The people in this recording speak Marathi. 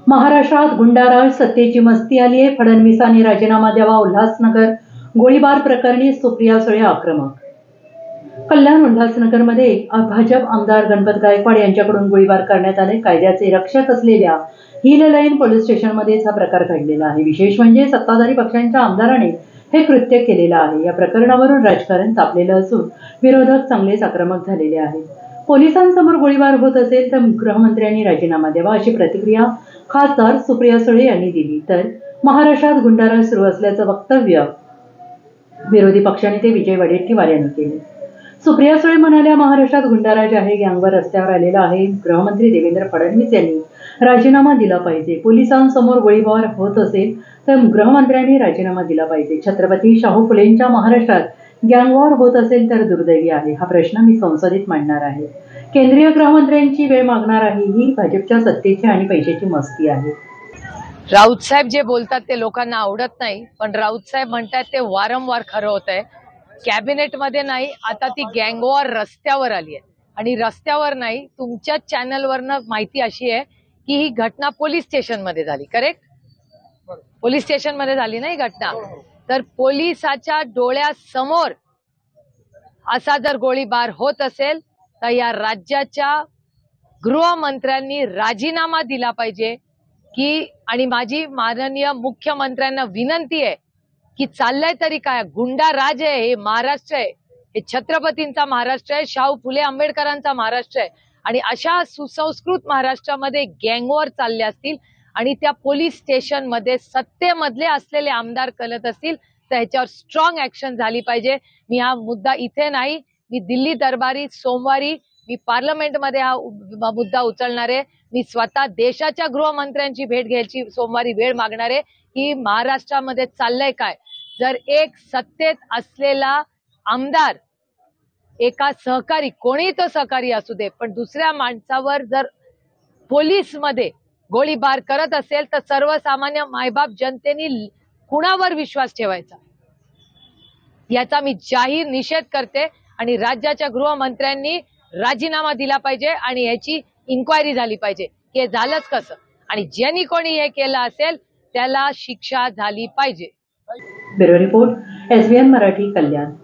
महाराष्ट्रात गुंडाराज सत्तेची मस्ती आली आहे। फडणवीसांनी राजीनामा द्यावा। उल्हासनगर गोळीबार प्रकरणी सुप्रिया सुळे आक्रमक। कल्याण उल्हासनगरमध्ये भाजप आमदार गणपत गायकवाड यांच्याकडून गोळीबार करण्यात आले। कायद्याचे रक्षक असलेल्या हिल लाईन पोलीस स्टेशनमध्येच हा प्रकार घडलेला आहे। विशेष म्हणजे सत्ताधारी पक्षांच्या आमदाराने हे कृत्य केलेलं आहे। या प्रकरणावरून राजकारण तापलेलं असून विरोधक चांगलेच आक्रमक झालेले आहेत। पोलिसांसमोर गोळीबार होत असेल तर गृहमंत्र्यांनी राजीनामा द्यावा अशी प्रतिक्रिया खासदार सुप्रिया सुळे यांनी दिली। तर महाराष्ट्रात गुंडाराज सुरू असल्याचं वक्तव्य विरोधी पक्षनेते विजय वडेट्टीवार यांनी केले। सुप्रिया सुळे म्हणाल्या, महाराष्ट्रात गुंडाराज आहे, गँगवर रस्त्यावर आलेला आहे। गृहमंत्री देवेंद्र फडणवीस यांनी राजीनामा दिला पाहिजे। पोलिसांसमोर गोळीबार होत असेल तर गृहमंत्र्यांनी राजीनामा दिला पाहिजे। छत्रपती शाहू फुलेंच्या महाराष्ट्रात गँगवॉर होत असेल तर दुर्दैवी आहे। हा प्रश्न मी संसदेत मांडणार आहे। केंद्रीय गृहमंत्र्यांची वेळ मागणार आहे। ही भाजपच्या सत्तेची आणि पैशाची मस्ती आहे। राऊत साहेब जे बोलतात ते लोकांना आवडत नाही, पण राऊत साहेब म्हणतात ते वारंवार खरं होत आहे। कॅबिनेट मध्ये नाही, आता ती गँगवॉर रस्त्यावर आली आहे आणि रस्त्यावर नाही, तुमच्या चॅनलवरनं माहिती अशी आहे की ही घटना पोलीस स्टेशन मध्ये झाली। करेक्ट? पोलीस स्टेशन मध्ये झाली नाही घटना। तर पोलिसाच्या डोळ्यासमोर असा जर गोळीबार होत असेल तर या राज्याच्या गृहमंत्र्यांनी राजीनामा दिला पाहिजे की, आणि माझी माननीय मुख्यमंत्र्यांना विनंती आहे की चाललंय तरी काय? गुंडा राज आहे, हे महाराष्ट्र आहे, हे छत्रपतींचा महाराष्ट्र आहे, शाहू फुले आंबेडकरांचा महाराष्ट्र आहे आणि अशा सुसंस्कृत महाराष्ट्रामध्ये गँगवॉर चालले असतील आणि त्या पोलीस स्टेशन मध्ये सत्तेमधले असलेले आमदार कलत असतील तर ह्याच्यावर स्ट्रॉंग ऍक्शन झाली पाहिजे। मी हा मुद्दा इथे नाही, मी दिल्ली दरबारी सोमवारी मी पार्लमेंटमध्ये हा मुद्दा उचलणार आहे। मी स्वतः देशाच्या गृहमंत्र्यांची भेट घ्यायची सोमवारी वेळ मागणार आहे की महाराष्ट्रामध्ये चाललंय काय। जर एक सत्तेत असलेला आमदार एका सहकारी, कोणी तो सहकारी असू दे, पण दुसऱ्या माणसावर जर पोलीस मध्ये गोळीबार करत असेल तर सर्वसामान्य मायबाप जनतेने कुणावर विश्वास ठेवायचा, याचा मी जाहीर निषेध करते आणि राज्याच्या गृहमंत्र्यांनी राजीनामा दिला पाहिजे आणि याची इन्क्वायरी झाली पाहिजे की हे झालंच कसं आणि ज्यांनी कोणी हे केलं असेल त्याला शिक्षा झाली पाहिजे। ब्युरो रिपोर्ट, SBN मराठी, कल्याण।